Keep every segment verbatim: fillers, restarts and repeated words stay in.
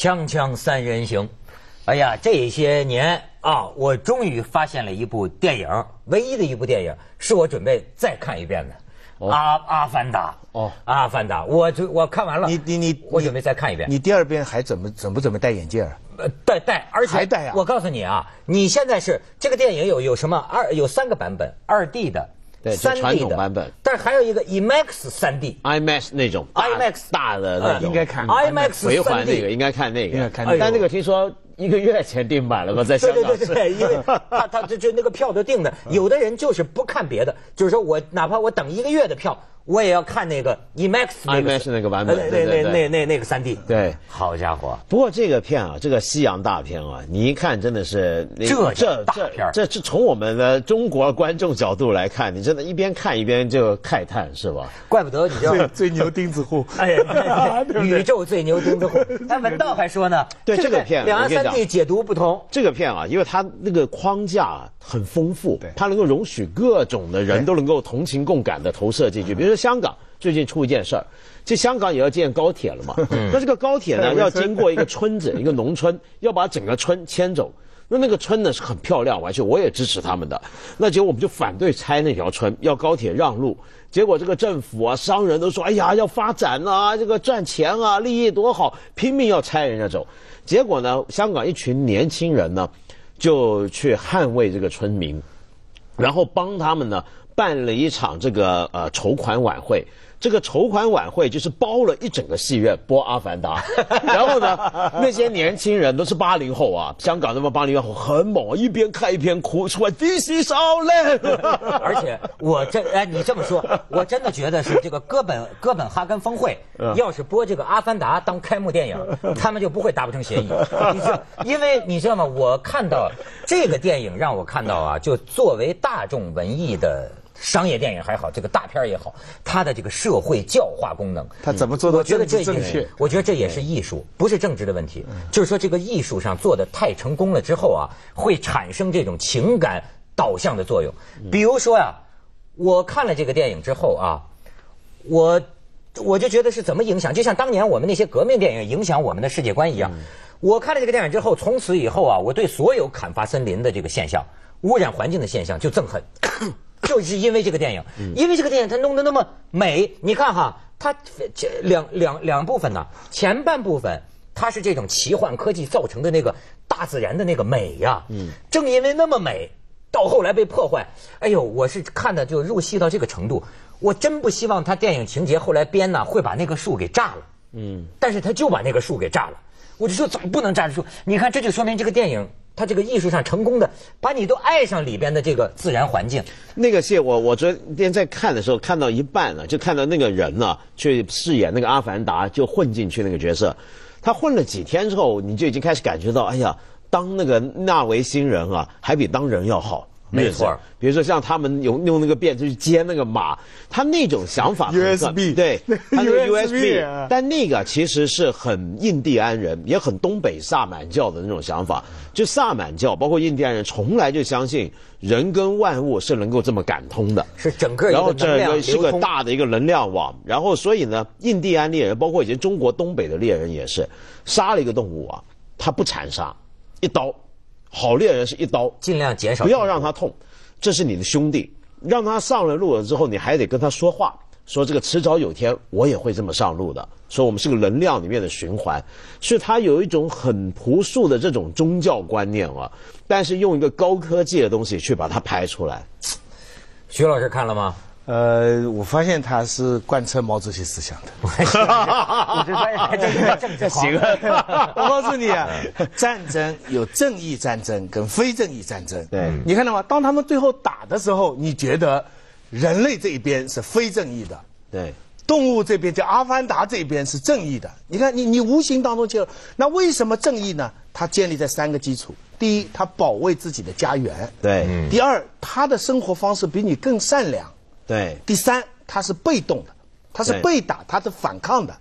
锵锵三人行，哎呀，这些年啊，我终于发现了一部电影，唯一的一部电影是我准备再看一遍的。哦、阿阿凡达哦，阿凡达，我就我看完了， 你你你， 我准备再看一遍。 你第二遍还怎么怎么怎么戴眼镜？ 呃，戴戴，而且还戴啊！ 我告诉你啊，你现在是这个电影有有什么二有三个版本，二 D 的。 对， 三 D 的版本， 但是还有一个 IMAX 三 D，IMAX 那种 ，IMAX 大的那种， 应该看 IMAX 回环那个，应该看那个， 应该看那个。但那个听说一个月前订满了吧，在香港。 对对对对，因为他他就就那个票都订的，有的人就是不看别的，就是说我哪怕我等一个月的票，我也要看那个 IMAX 那个 IMAX 那个版本， 那那那那那个三 D。 对， 好家伙！ 不过这个片啊，这个西洋大片啊，你一看真的是这这大片， 这这从我们的中国观众角度来看，你真的一边看一边就慨叹，是吧？ 怪不得你知道最牛钉子户， 哎呀，宇宙最牛钉子户。但文道还说呢， 对这个片， 两岸三地解读不同。 这个片啊，因为它那个框架很丰富，它能够容许各种的人都能够同情共感的投射进去。比如说香港最近出一件事儿，这香港也要建高铁了嘛，那这个高铁呢要经过一个村子，一个农村，要把整个村迁走。那那个村呢是很漂亮，而且我也支持他们的。那结果我们就反对拆那条村，要高铁让路。结果这个政府啊、商人都说：“哎呀，要发展啊，这个赚钱啊，利益多好，拼命要拆人家走。”结果呢，香港一群年轻人呢，就去捍卫这个村民，然后帮他们呢办了一场这个呃筹款晚会。这个筹款晚会就是包了一整个戏院播《阿凡达》，然后呢，那些年轻人都是八零后啊，香港那么八零后很猛，一边看一边哭，说 This is our land。 而且我这哎，你这么说，我真的觉得是这个哥本哥本哈根峰会，要是播这个《阿凡达》当开幕电影，他们就不会达不成协议。你知道，因为你知道吗？我看到这个电影让我看到啊，就作为大众文艺的。商业电影还好，这个大片也好，它的这个社会教化功能， 它怎么做到政治正确？ 我觉得这也是艺术，不是政治的问题。就是说，这个艺术上做的太成功了之后啊，会产生这种情感导向的作用。比如说呀，我看了这个电影之后啊，我我就觉得是怎么影响，就像当年我们那些革命电影影响我们的世界观一样。我看了这个电影之后，从此以后啊，我对所有砍伐森林的这个现象、污染环境的现象就憎恨。就是因为这个电影，因为这个电影它弄得那么美，你看哈，它这两两两部分呢，前半部分它是这种奇幻科技造成的那个大自然的那个美呀，嗯，正因为那么美，到后来被破坏，哎呦，我是看的就入戏到这个程度，我真不希望他电影情节后来编呢会把那个树给炸了，嗯，但是他就把那个树给炸了，我就说怎么不能炸这树？你看这就说明这个电影。他这个艺术上成功的，把你都爱上里边的这个自然环境。 那个戏我我昨天在看的时候，看到一半了，就看到那个人呢、啊、去饰演那个阿凡达，就混进去那个角色。他混了几天之后，你就已经开始感觉到，哎呀，当那个纳维星人啊，还比当人要好。 没错， 比如说像他们用用那个辫子去接那个马，他那种想法 U S B 对，他那个 U S B， 啊、 但那个其实是很印第安人，也很东北萨满教的那种想法。就萨满教，包括印第安人，从来就相信人跟万物是能够这么感通的， 是整个一个然后整个是个流通大的一个能量网。然后所以呢，印第安猎人，包括以前中国东北的猎人也是，杀了一个动物啊，他不残杀，一刀。好猎人是一刀， 尽量减少， 不要让他痛。这是你的兄弟，让他上了路了之后，你还得跟他说话，说这个迟早有天我也会这么上路的。说我们是个能量里面的循环，所以他有一种很朴素的这种宗教观念啊，但是用一个高科技的东西去把它拍出来。 徐老师看了吗？ 呃，我发现他是贯彻毛主席思想的。 我这还真是政治行啊！我告诉你啊，战争有正义战争跟非正义战争。 对， 你看到吗？当他们最后打的时候，你觉得人类这一边是非正义的， 对， 动物这边叫阿凡达这边是正义的。你看，你你无形当中就那为什么正义呢？它建立在三个基础：第一，它保卫自己的家园； 对， 嗯、第二，他的生活方式比你更善良。 对， 第三，他是被动的，他是被打，他是反抗的，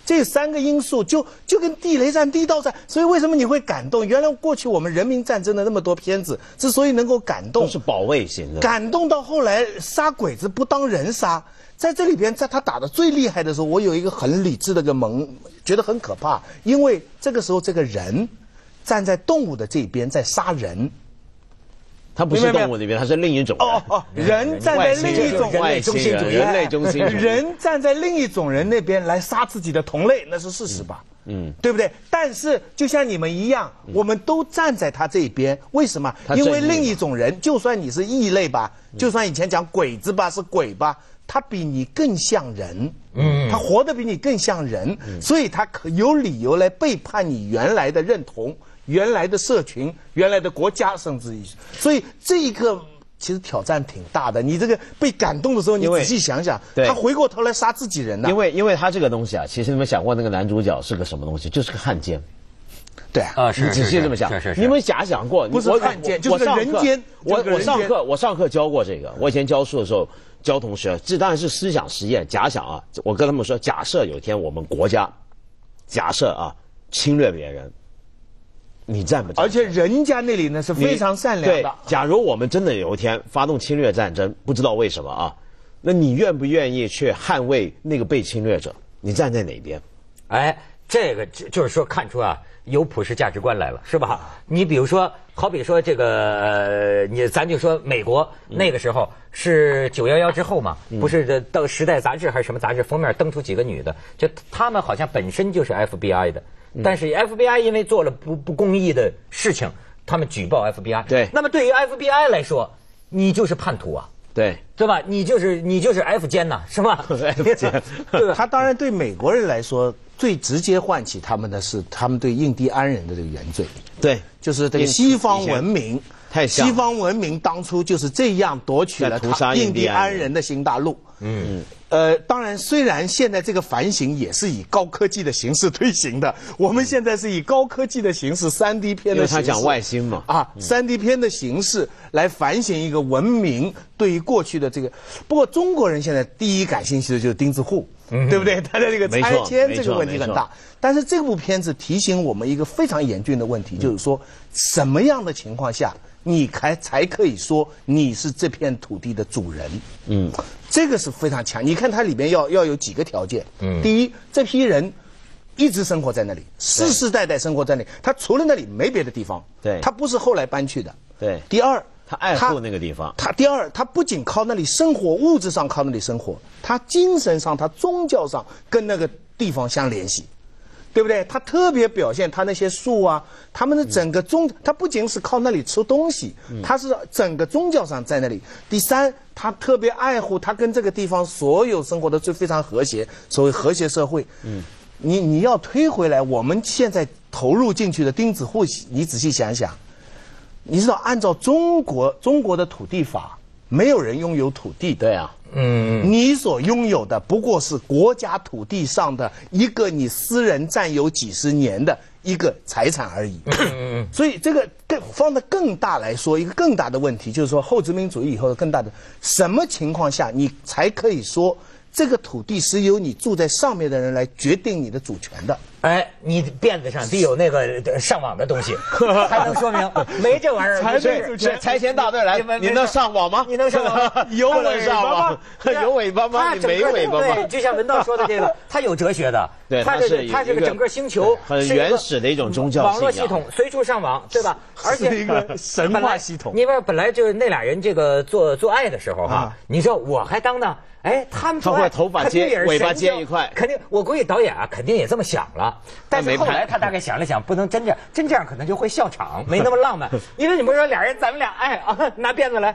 这三个因素就就跟地雷战、地道战，所以为什么你会感动？原来过去我们人民战争的那么多片子，之所以能够感动， 都是保卫型的。 感动到后来杀鬼子不当人杀，在这里边，在他打的最厉害的时候，我有一个很理智的个萌，觉得很可怕，因为这个时候这个人站在动物的这边在杀人。 他不是动物那边，他是另一种人。 哦哦，人站在另一种人类中心主义，人类中心主义， 人站在另一种人那边来杀自己的同类，那是事实吧？嗯，对不对？但是就像你们一样，我们都站在他这边，为什么？因为另一种人，就算你是异类吧，就算以前讲鬼子吧，是鬼吧，他比你更像人，嗯，他活得比你更像人，所以他可有理由来背叛你原来的认同。原来的社群，原来的国家，甚至于，所以这一个其实挑战挺大的。你这个被感动的时候，你仔细想想，他回过头来杀自己人呢。 因为因为他这个东西啊，其实你们想过那个男主角是个什么东西？就是个汉奸。 对啊， 你仔细这么想，你们假想过？ 不是汉奸，就是个人奸。 我我上课我上课教过这个，我以前教书的时候教同学，这当然是思想实验。假想啊，我跟他们说，假设有一天我们国家，假设啊侵略别人。你站不站？ 而且人家那里呢是非常善良的。 对，假如我们真的有一天发动侵略战争，不知道为什么啊，那你愿不愿意去捍卫那个被侵略者？你站在哪边？ 哎，这个就是说看出啊有普世价值观来了，是吧？你比如说，好比说这个，呃，你咱就说美国那个时候是九幺幺之后嘛，不是到《时代》杂志还是什么杂志封面登出几个女的，就她们好像本身就是 F B I 的。但是 F B I 因为做了不不公义的事情，他们举报 F B I。 对， 那么对于 F B I 来说，你就是叛徒啊， 对对吧？你就是你就是 F 奸呐，是吧 ？F 奸， 对吧？他当然对美国人来说，最直接唤起他们的是他们对印第安人的这个原罪。 对， 就是这个西方文明， 太西方文明当初就是这样夺取了他印第安人的新大陆。嗯。呃，当然，虽然现在这个反省也是以高科技的形式推行的，我们现在是以高科技的形式 三 D 片的形式， 因为他讲外星嘛， 啊 三 D 片的形式来反省一个文明对于过去的这个。不过中国人现在第一感兴趣的就是钉子户，嗯、对不对？他的这个拆迁这个问题很大。但是这部片子提醒我们一个非常严峻的问题，嗯、就是说什么样的情况下你才才可以说你是这片土地的主人？嗯。这个是非常强，你看它里面要要有几个条件。嗯，第一，这批人一直生活在那里，世世代代生活在那里，他除了那里没别的地方。 对， 他不是后来搬去的。 对。 第二， 他爱护那个地方。 他第二，他不仅靠那里生活，物质上靠那里生活，他精神上、他宗教上跟那个地方相联系。对不对？他特别表现他那些树啊，他们的整个宗，他不仅是靠那里吃东西，他是整个宗教上在那里。第三，他特别爱护他跟这个地方所有生活的就非常和谐，所谓和谐社会。嗯，你你要推回来，我们现在投入进去的钉子户，你仔细想想，你知道按照中国中国的土地法，没有人拥有土地。 对啊。 嗯，你所拥有的不过是国家土地上的一个你私人占有几十年的一个财产而已。嗯，所以这个更放得更大来说，一个更大的问题就是说，后殖民主义以后的更大的什么情况下你才可以说这个土地是由你住在上面的人来决定你的主权的？哎， 你辫子上得有那个上网的东西，才能说明。没这玩意儿， 财财财前大队来，你能上网吗？ 你能上网？ 有尾巴吗？ 有尾巴吗？你没尾巴吗？ 对，就像文道说的这个，它有哲学的。 对， 它这个它这个整个星球很原始的一种宗教网络系统，随处上网，对吧？而且是一个神话系统。 因为本来就是那俩人这个做做爱的时候哈，你说我还当呢。哎，他们他会头发接尾巴接一块， 肯定我估计导演啊肯定也这么想了，但是后来他大概想了想，不能真这样，真这样可能就会笑场，没那么浪漫。因为你不是说俩人咱们俩哎啊拿辫子来，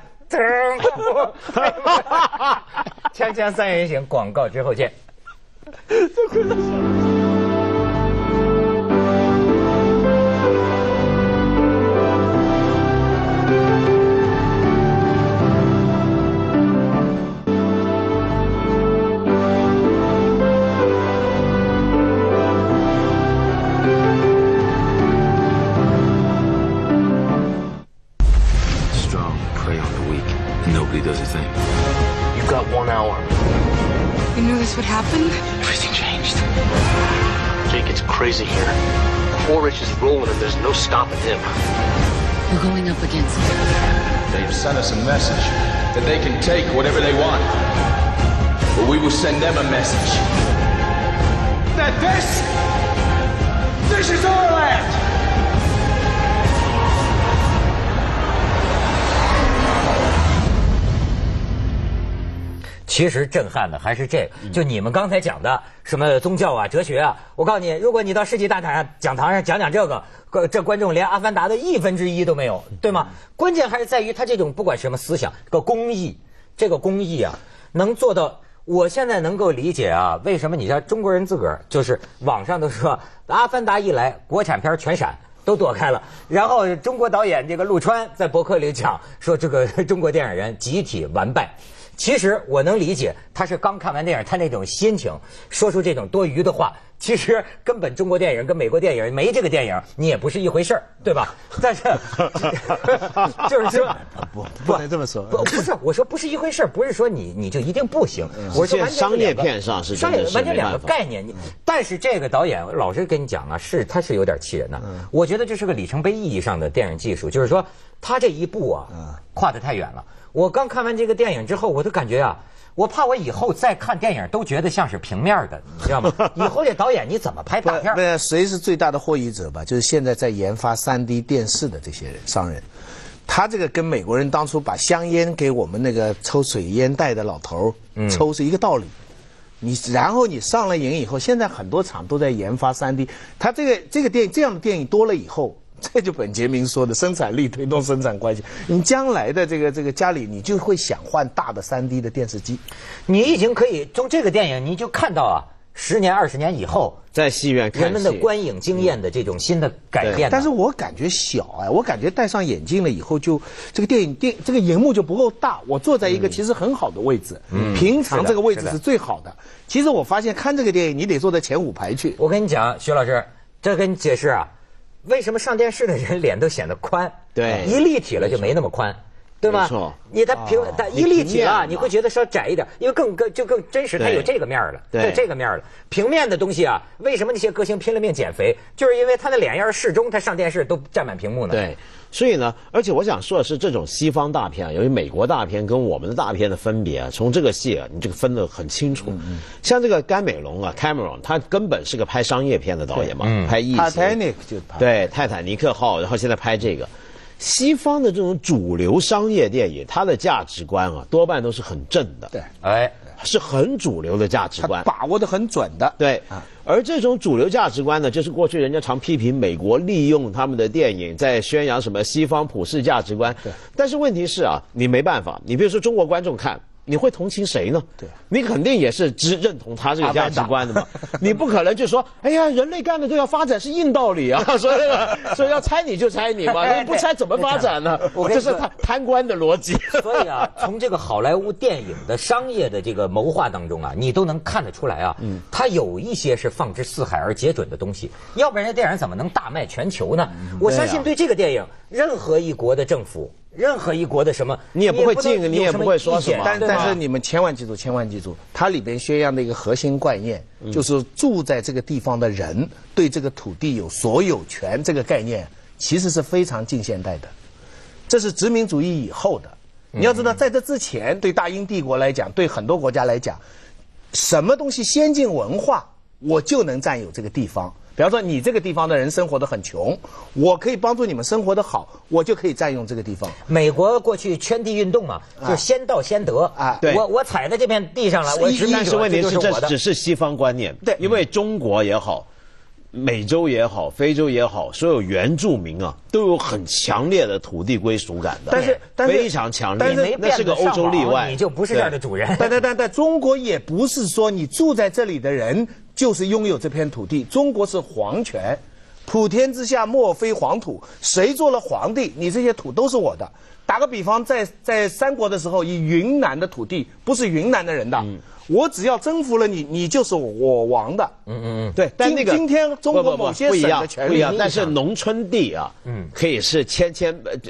锵锵三人行，广告之后见。这回到笑。 Does a thing. You've got one hour. You knew this would happen? Everything changed. finished. Jake, it's crazy here. Orich is rolling and there's no stopping him. We're going up against him. They've sent us a message that they can take whatever they want. But we will send them a message that this, this is our land. 其实震撼的还是这个，就你们刚才讲的什么宗教啊、哲学啊，我告诉你，如果你到世纪大讲讲堂上讲讲这个，这观众连《阿凡达》的亿分之一都没有，对吗？关键还是在于他这种不管什么思想，个公益，这个公益啊，能做到。我现在能够理解啊，为什么你像中国人自个儿，就是网上都说《阿凡达》一来，国产片全闪。都躲开了，然后中国导演这个陆川在博客里讲说，这个中国电影人集体完败。其实我能理解，他是刚看完电影，他那种心情，说出这种多余的话，其实根本中国电影跟美国电影没这个电影，你也不是一回事儿，对吧？但是就是说， 不不能这么说， 不不是，我说不是一回事儿，不是说你你就一定不行，我说完全商业片上是商业完全两个概念。但是这个导演老实跟你讲啊，是他是有点气人的。我觉得这是个里程碑意义上的电影技术，就是说他这一步啊，跨得太远了。我刚看完这个电影之后，我都感觉啊，我怕我以后再看电影都觉得像是平面的，你知道吗？以后这导演你怎么拍大片？ 那谁是最大的获益者吧？就是现在在研发 三 D 电视的这些人商人，他这个跟美国人当初把香烟给我们那个抽水烟袋的老头抽是一个道理。你然后你上了瘾以后，现在很多厂都在研发 三 D， 他这个这个电影这样的电影多了以后。这就本杰明说的生产力推动生产关系。你将来的这个这个家里，你就会想换大的 三 D 的电视机。 你已经可以从这个电影，你就看到啊，十年二十年以后， 在戏院看人们的观影经验的这种新的改变。 但是我感觉小哎，我感觉戴上眼镜了以后就，这个电影电这个荧幕就不够大。我坐在一个其实很好的位置，嗯、平常这个位置是最好的。的其实我发现看这个电影，你得坐在前五排去。 我跟你讲，徐老师，这跟你解释啊。为什么上电视的人脸都显得宽？ 对， 一立体了就没那么宽，对吗？ 没错， 你它平，它一立体了，你会觉得稍窄一点，因为更更就更真实，它有这个面了，对，这个面了。平面的东西啊，为什么那些歌星拼了命减肥？就是因为他的脸要是适中，他上电视都占满屏幕呢。 对，所以呢，而且我想说的是，这种西方大片，由于美国大片跟我们的大片的分别啊，从这个戏啊，你这个分得很清楚。嗯、像这个甘美龙啊 ，Cameron， 他根本是个拍商业片的导演嘛，嗯、拍异形， Titanic 就拍对泰坦尼克号，然后现在拍这个。西方的这种主流商业电影，它的价值观啊，多半都是很正的。 对， 哎，是很主流的价值观， 把握得很准的。 对，而这种主流价值观呢，就是过去人家常批评美国利用他们的电影在宣扬什么西方普世价值观。 对， 但是问题是啊，你没办法，你比如说中国观众看。你会同情谁呢？ 对， 你肯定也是只认同他这个价值观的嘛。你不可能就说，哎呀，人类干的都要发展是硬道理啊，所以那个，所以要拆你就拆你嘛，你不拆怎么发展呢？这是贪贪官的逻辑。 所以啊，从这个好莱坞电影的商业的这个谋划当中啊，你都能看得出来啊，嗯，它有一些是放之四海而皆准的东西，要不然这电影怎么能大卖全球呢？我相信对这个电影，任何一国的政府。任何一国的什么， 你也不会禁，你也不会说什么。 但但是你们千万记住，千万记住，它里边宣扬的一个核心观念，嗯、就是住在这个地方的人对这个土地有所有权。这个概念其实是非常近现代的，这是殖民主义以后的。你要知道，在这之前，对大英帝国来讲，对很多国家来讲，什么东西先进文化，我就能占有这个地方。比方说，你这个地方的人生活得很穷，我可以帮助你们生活得好，我就可以占用这个地方。 美国过去圈地运动嘛，啊、就先到先得啊。 对， 我我踩在这片地上了，我殖民者， 但是问题是， 这只是西方观念。 对， 因为中国也好，美洲也好，非洲也好，所有原住民啊，都有很强烈的土地归属感的。 但是，但是非常强烈。 但是那是个欧洲例外， 你就不是这儿的主人。 但但但但中国也不是说你住在这里的人。就是拥有这片土地，中国是皇权，普天之下莫非黄土，谁做了皇帝，你这些土都是我的。打个比方，在在三国的时候，以云南的土地不是云南的人的，嗯、我只要征服了你，你就是我王的。 嗯嗯嗯，对。但那个今天中国某些省的权利不一样，但是农村地啊，嗯，可以是千千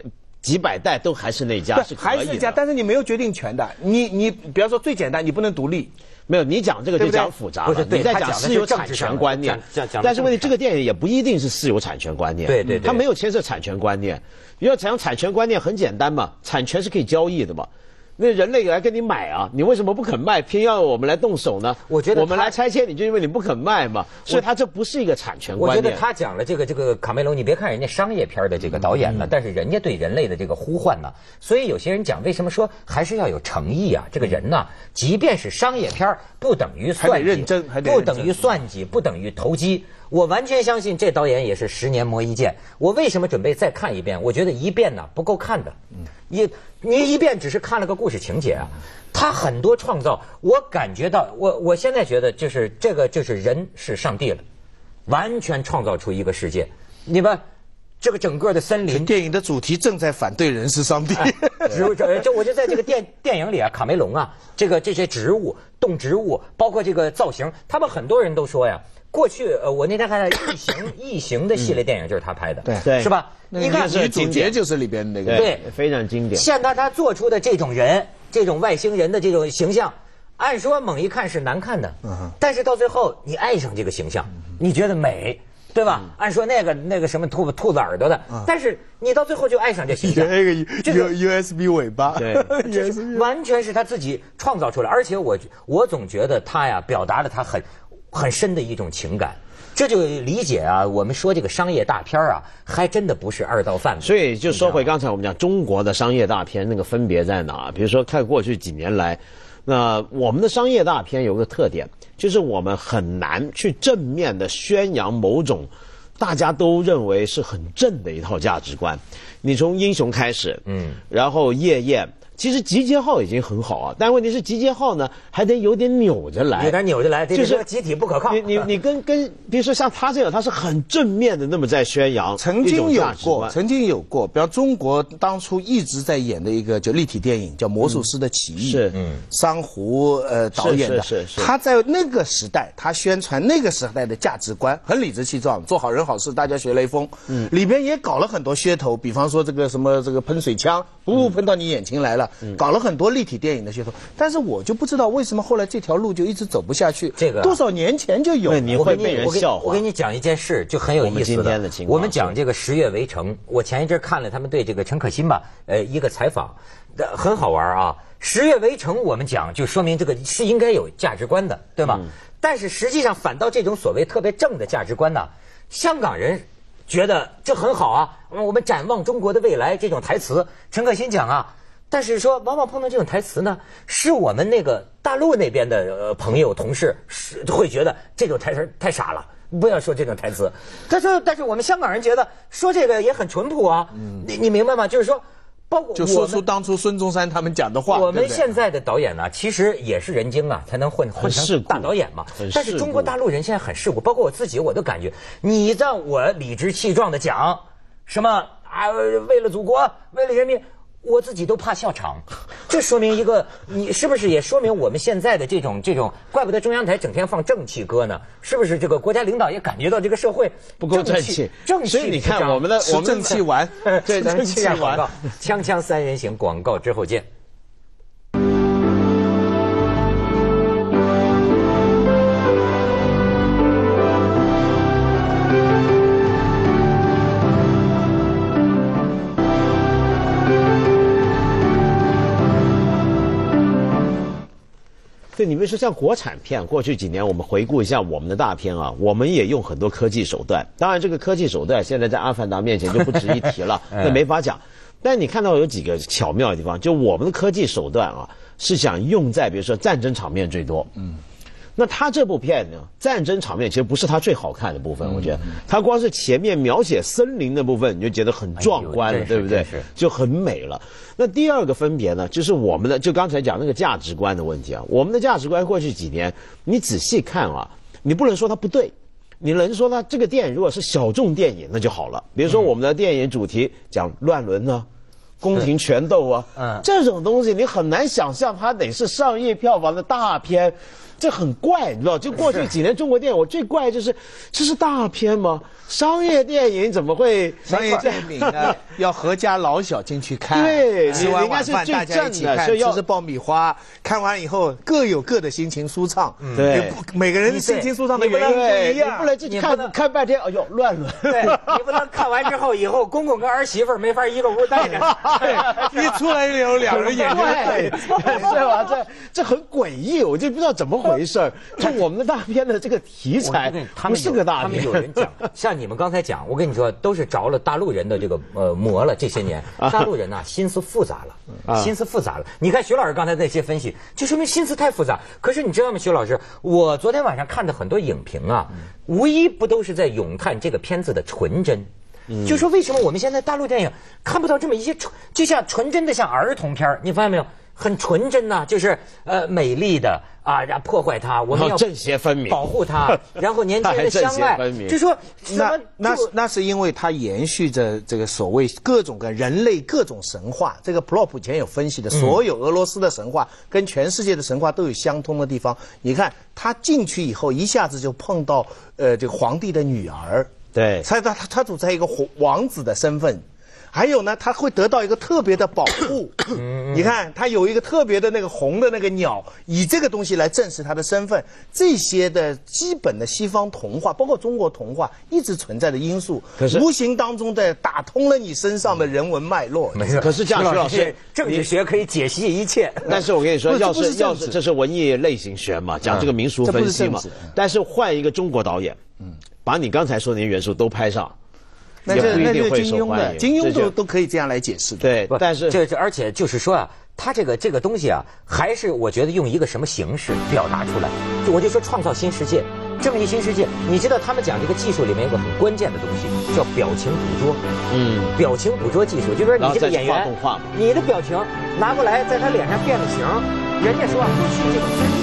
几百代都还是那家是可以的， 还是这家，但是你没有决定权的。你你比方说最简单，你不能独立。 没有，你讲这个就讲复杂了。你在讲私有产权观念，但是问题这个电影也不一定是私有产权观念。 对对对， 它没有牵涉产权观念。因为讲产权观念很简单嘛，产权是可以交易的嘛。那人类来跟你买啊，你为什么不肯卖，偏要我们来动手呢？ 我觉得我们来拆迁，你就因为你不肯卖嘛，所以他这不是一个产权观念。 我觉得他讲了这个这个卡梅隆，你别看人家商业片的这个导演呢，嗯、但是人家对人类的这个呼唤呢，所以有些人讲为什么说还是要有诚意啊？这个人呢，即便是商业片，不等于算计， 还得认真，还得不等于算计，不等于投机。我完全相信这导演也是十年磨一剑。我为什么准备再看一遍？我觉得一遍呢不够看的，一你一遍只是看了个故事情节啊，他很多创造，我感觉到，我我现在觉得就是这个就是人是上帝了，完全创造出一个世界。你们这个整个的森林， 电影的主题正在反对人是上帝。 植物，这我就在这个电电影里啊，卡梅隆啊，这个这些植物、动植物，包括这个造型，他们很多人都说呀。过去，呃，我那天看《异形》，《异形》的系列电影就是他拍的， 对对， 是吧？ 你看女主角就是里边那个， 对， 非常经典。 现在他做出的这种人，这种外星人的这种形象，按说猛一看是难看的，嗯，但是到最后你爱上这个形象，你觉得美，对吧？按说那个那个什么兔兔子耳朵的，但是你到最后就爱上这形象， 那个 U U S B 尾巴， 对， 完全是他自己创造出来，而且我我总觉得他呀，表达了他很。很深的一种情感，这就理解啊。我们说这个商业大片啊，还真的不是二道贩子。 所以就说回刚才我们讲中国的商业大片那个分别在哪？比如说看过去几年来，那我们的商业大片有个特点，就是我们很难去正面的宣扬某种大家都认为是很正的一套价值观。你从英雄开始，嗯，然后夜宴。其实集结号已经很好啊，但问题是集结号呢还得有点扭着来， 有点扭着来，就是集体不可靠。 你你你跟跟，比如说像他这样，他是很正面的那么在宣扬曾经有过，曾经有过，比方中国当初一直在演的一个就立体电影叫《魔术师的起义》， 是嗯，珊瑚呃导演的， 是是是。 他在那个时代，他宣传那个时代的价值观，很理直气壮，做好人好事，大家学雷锋。嗯，里边也搞了很多噱头，比方说这个什么这个喷水枪，不喷到你眼睛来了。搞了很多立体电影的噱头，但是我就不知道为什么后来这条路就一直走不下去。 这个多少年前就有， 你会被人笑话。 我跟你讲一件事，就很有意思的。 我们今天的情况， 我们讲这个《十月围城》，我前一阵看了他们对这个陈可辛吧，呃，一个采访，很好玩啊。《十月围城》我们讲就说明这个是应该有价值观的，对吧？嗯、但是实际上反倒这种所谓特别正的价值观呢，香港人觉得这很好啊，我们展望中国的未来这种台词，陈可辛讲啊。但是说，往往碰到这种台词呢，是我们那个大陆那边的呃朋友同事是会觉得这种台词太傻了，不要说这种台词。他说，但是我们香港人觉得说这个也很淳朴啊，嗯、你你明白吗？就是说，包括就说出当初孙中山他们讲的话。 我们现在的导演呢，其实也是人精啊，才能混混成大导演嘛。但是中国大陆人现在很世故，包括我自己，我都感觉你让我理直气壮的讲什么啊，为了祖国，为了人民。我自己都怕笑场，这说明一个，你是不是也说明我们现在的这种这种，怪不得中央台整天放正气歌呢？是不是这个国家领导也感觉到这个社会不够正气？ 正气， 所以你看我们的我们正气丸， 对，正气丸。锵锵三人行，广告之后见。 对，你比如说像国产片，过去几年我们回顾一下我们的大片啊，我们也用很多科技手段。当然，这个科技手段现在在《阿凡达》面前就不值一提了，那没法讲。但你看到有几个巧妙的地方，就我们的科技手段啊，是想用在比如说战争场面最多。嗯。那他这部片呢，战争场面其实不是他最好看的部分，我觉得他光是前面描写森林的部分，你就觉得很壮观了，对不对？就很美了。那第二个分别呢，就是我们的就刚才讲那个价值观的问题啊。我们的价值观过去几年，你仔细看啊，你不能说它不对，你能说它这个电影如果是小众电影那就好了。比如说我们的电影主题讲乱伦呢、宫廷权斗啊，嗯，这种东西你很难想象它得是上亿票房的大片。 这很怪，你知道？就过去几年中国电影，我最怪就是这是大片吗？商业电影怎么会？ 商业电影呢，要合家老小进去看， 对， 吃完应该是晚饭大家一起看，吃吃爆米花，看完以后各有各的心情舒畅。 对， 每个人心情舒畅的原因不一样， 你不能自己看看半天，哎呦乱了。 对，你不能看完之后以后公公跟儿媳妇没法一个屋待着， 一出来以后两人眼睛对，是吧？这这很诡异，我就不知道怎么回事。就我们的大片的这个题材，不是个大片。 他们有人讲，像你们刚才讲，我跟你说，都是着了大陆人的这个呃魔了。这些年，大陆人呐、啊、心思复杂了，心思复杂了。你看徐老师刚才那些分析，就说明心思太复杂。可是你知道吗，徐老师，我昨天晚上看的很多影评啊，无一不都是在咏叹这个片子的纯真。嗯、就说为什么我们现在大陆电影看不到这么一些纯，就像纯真的像儿童片，你发现没有？很纯真呐、啊，就是呃美丽的啊，然后破坏它，我们要正邪分明， 保护它，然后年轻人的相爱，就说那那那是因为它延续着这个所谓各种跟人类各种神话。这个普洛普前有分析的，所有俄罗斯的神话跟全世界的神话都有相通的地方。你看他进去以后，一下子就碰到呃这个皇帝的女儿， 对， 他他他处在一个王子的身份。还有呢，他会得到一个特别的保护。你看，他有一个特别的那个红的那个鸟，以这个东西来证实他的身份。这些的基本的西方童话，包括中国童话，一直存在的因素，可是无形当中的打通了你身上的人文脉络。 没错， 可是这样，徐老师， 政治学可以解析一切。 但是我跟你说，要是要是这是文艺类型学嘛，讲这个民俗分析嘛。但是换一个中国导演，嗯，把你刚才说那些元素都拍上。 那这那就是金庸的，金庸都都可以这样来解释的。 对，但是这这而且就是说啊，他这个这个东西啊，还是我觉得用一个什么形式表达出来，就我就说创造新世界，正义新世界。你知道他们讲这个技术里面有个很关键的东西，叫表情捕捉。嗯，表情捕捉技术，就是说你这个演员，你的表情拿过来，在他脸上变了形，人家说过去这个真。